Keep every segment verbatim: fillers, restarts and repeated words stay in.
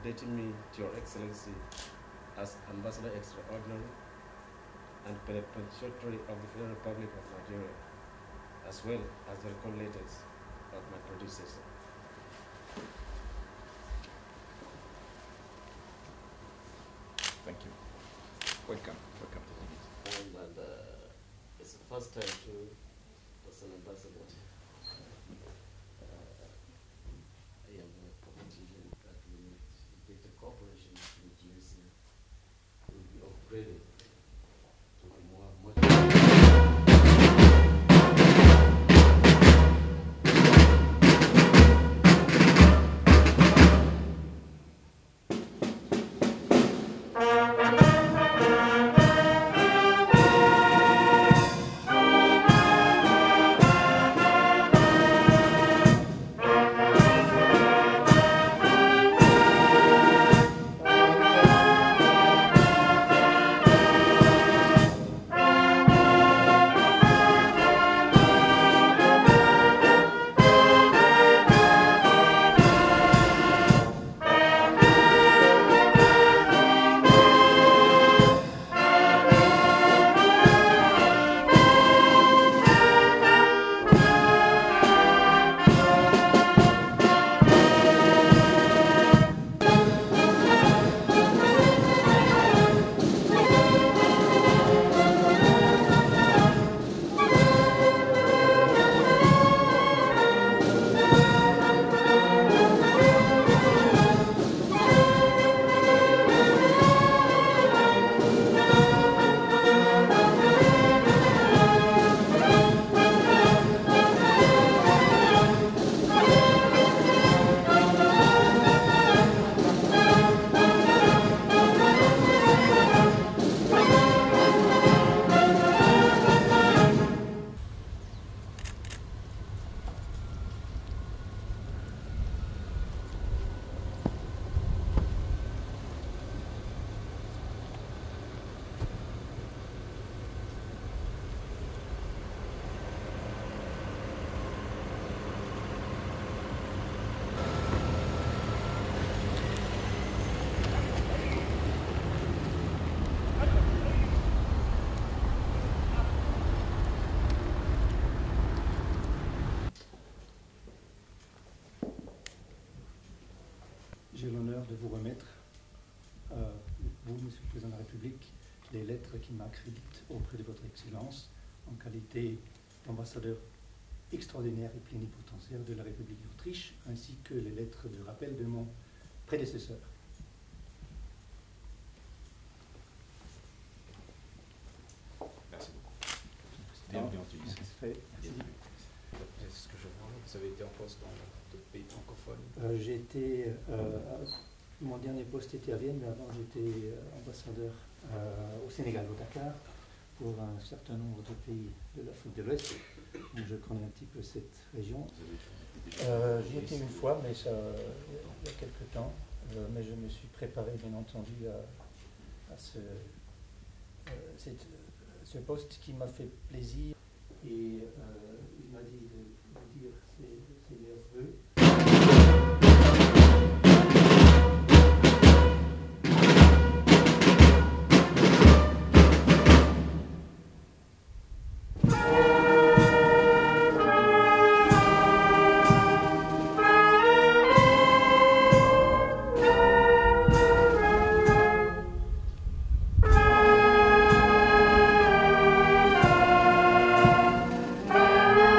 candidating me to Your Excellency as Ambassador Extraordinary and Plenipotentiary of the Federal Republic of Nigeria, as well as the record letters of my predecessor. Thank you. Welcome. Welcome to the meeting. And, and uh, it's the first time to as an ambassador. Uh, I am uh, promoting that we need data cooperation with Tunisia will be upgraded to a more modern. J'ai l'honneur de vous remettre, euh, vous, Monsieur le Président de la République, les lettres qui m'accréditent auprès de Votre Excellence en qualité d'ambassadeur extraordinaire et plénipotentiaire de la République d'Autriche, ainsi que les lettres de rappel de mon prédécesseur. Merci beaucoup. Bienvenue en Tunisie. Merci. Est-ce que je vois, vous avez été en poste dans d'autres pays francophones? Euh, j'ai été, euh, mon dernier poste était à Vienne, mais avant j'étais euh, ambassadeur euh, au Sénégal, au Dakar, pour un certain nombre de pays de l'Afrique de l'Ouest. Donc je connais un petit peu cette région. Euh, J'y étais une fois, mais ça, il y a quelque temps. Euh, mais je me suis préparé, bien entendu, à, à ce, euh, cette, ce poste qui m'a fait plaisir. Et euh, il m'a dit de vous dire ses, ses meilleurs vœux. Thank you.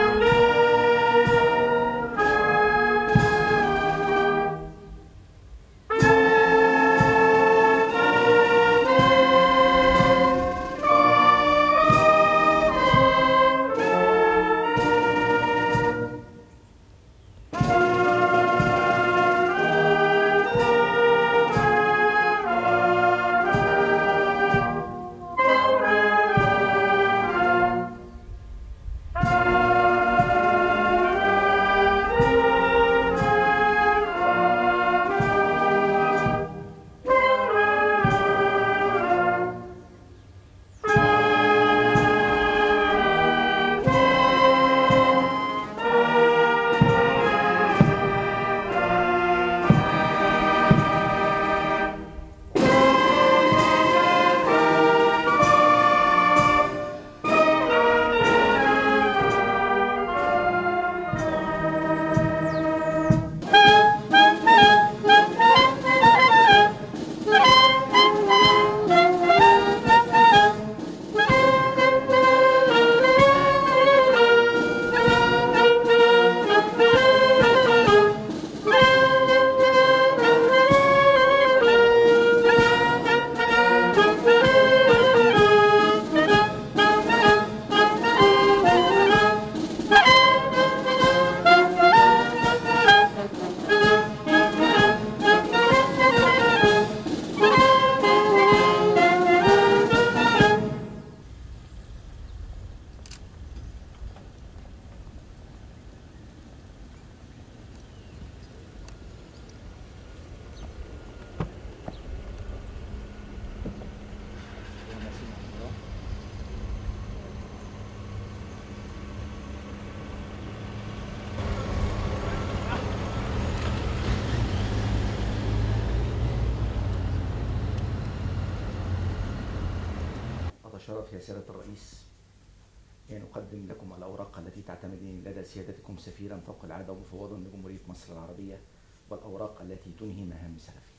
شرف يا سيادة الرئيس أن أقدم لكم الأوراق التي تعتمدين لدى سيادتكم سفيرا فوق العادة ومفوضا لجمهورية مصر العربية، والأوراق التي تنهي مهام سلفي.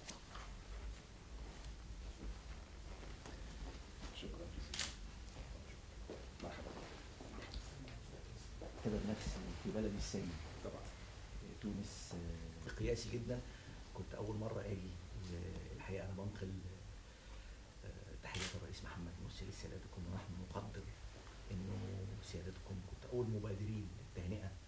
شكرا. مرحبا. أعتبر نفسي في بلدي الثاني طبعا. تونس بقياسي جدا. كنت أول مرة أجي، الحقيقة أنا بنقل تحية الرئيس محمد مرسي لسيادتكم، ونحن نقدر إنه سيادتكم كنت أول مبادرين للتهنئة